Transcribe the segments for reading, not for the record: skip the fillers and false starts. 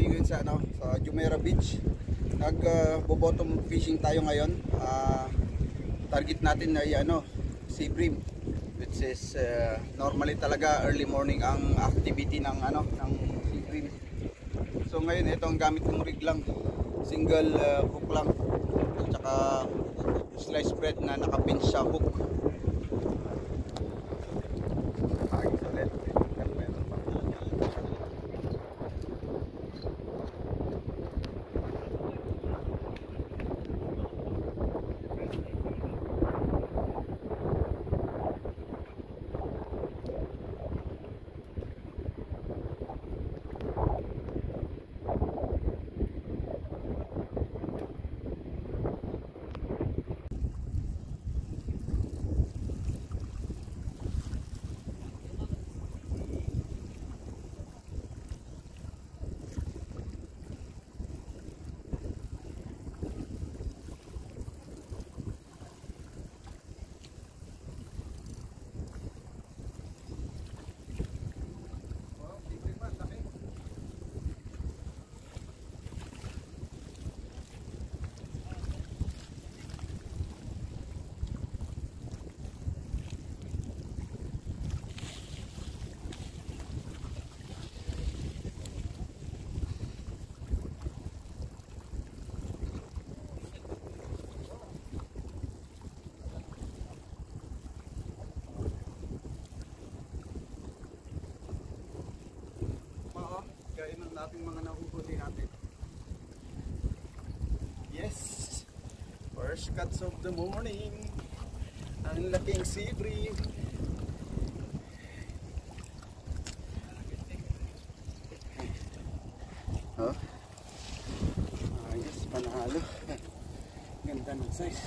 tayo ngayon sa sa Jumeirah Beach. Bottom fishing tayo ngayon. Target natin ay sea bream, which is normally talaga early morning ang activity ng ng sea bream. So ngayon ito ang gamit kong rig lang, single hook lang, at saka slice bread na nakapinch sa hook. Ating mga nahuhuli natin. Yes, first cuts of the morning. Ang laking sea bream. Oh, ayos, panalo. Ganda ng size.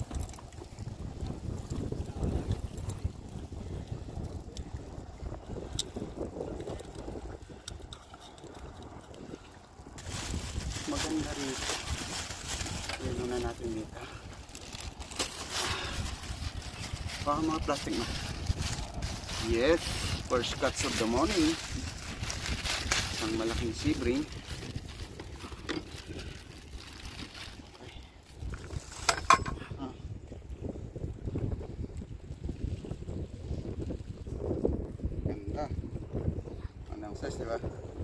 Maganda rin. Ayan muna natin dito. Baka mga plastic na. Yes, first cuts of the morning. Isang malaking sea bream. Ganda. Anong size, diba?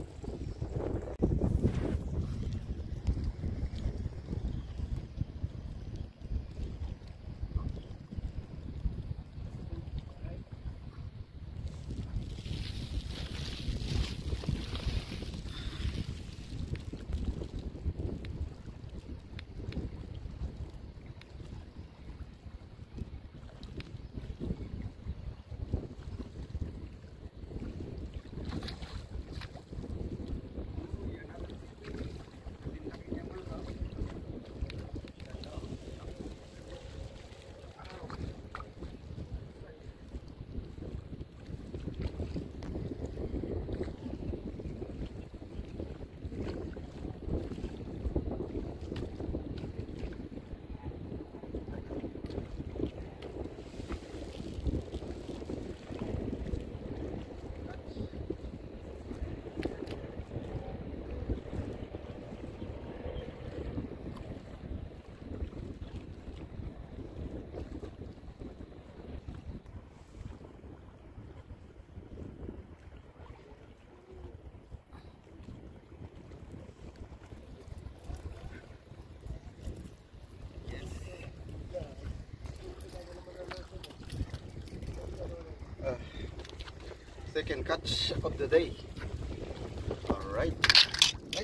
Second catch of the day. Alright. Right.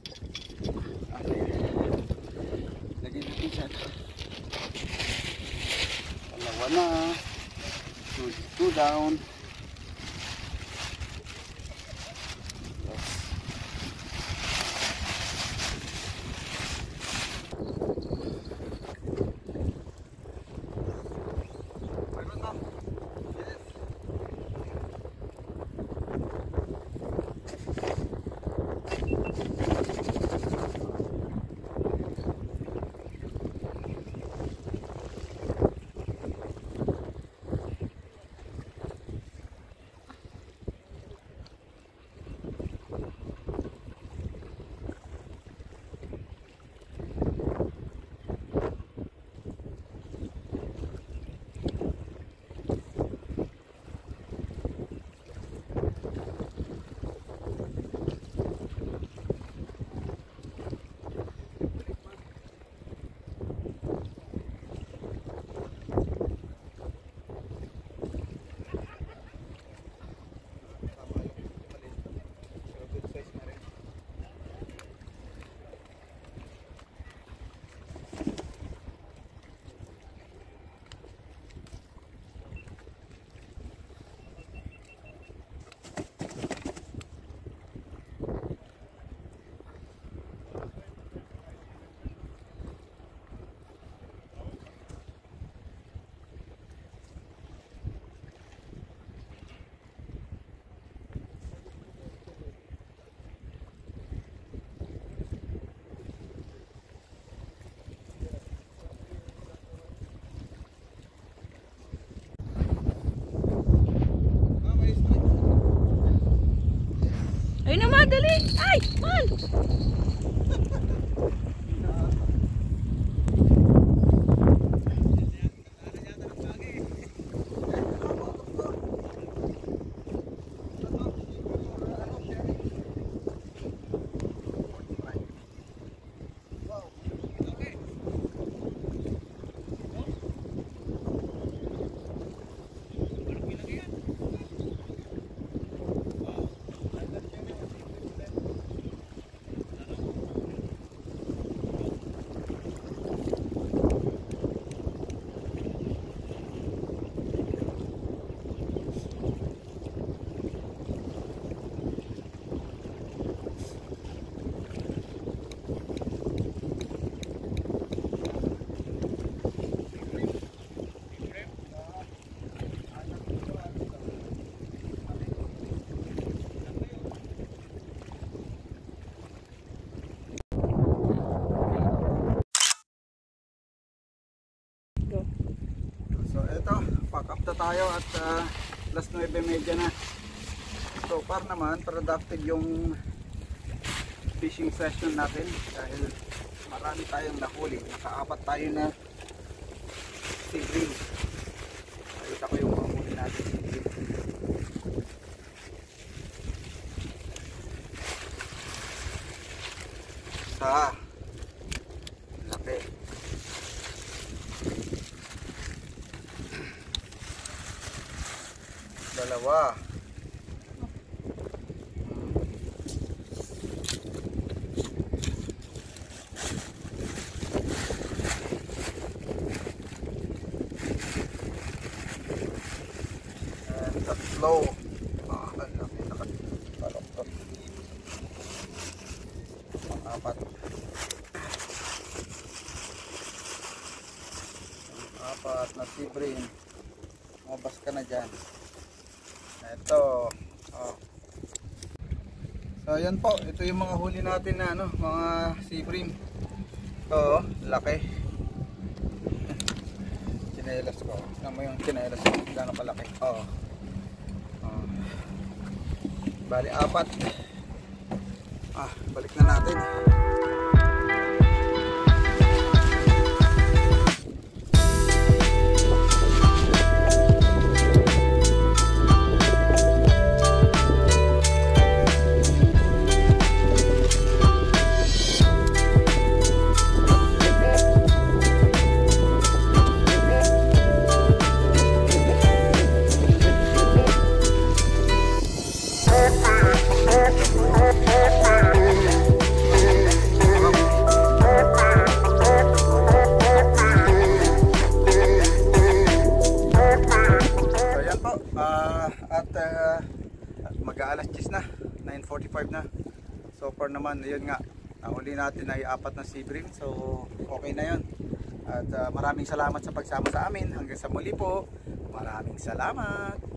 Lagyan natin siya. Dalawa na. Two down. dali! Ay! Man! So eto, pack up na tayo at alas 9:30 na. So far naman productive yung fishing session natin dahil marami tayong nahuli. Nakaapat tayo na sea bream. Nakita ko yung mahuli natin sea bream. Sa laki. Dalawa. And tatlo. Ang laki nakataloktot. Apat. Apat na sea bream. Mabas ka na dyan. Ito. Oh. So ayan po, ito yung mga huli natin na ano, mga sea bream. Ito, laki. Chinelas ko. Tignan mo yung chinelas ko, gano'ng kalaki. Oh. Oh. Bali apat. Balik na natin. Mag-aalas 10 na, 9:45 na. So far naman, ayun nga, nahuli natin ay 4 na sea bream. So okay na yun. At maraming salamat sa pagsama sa amin. Hanggang sa muli po. Maraming salamat.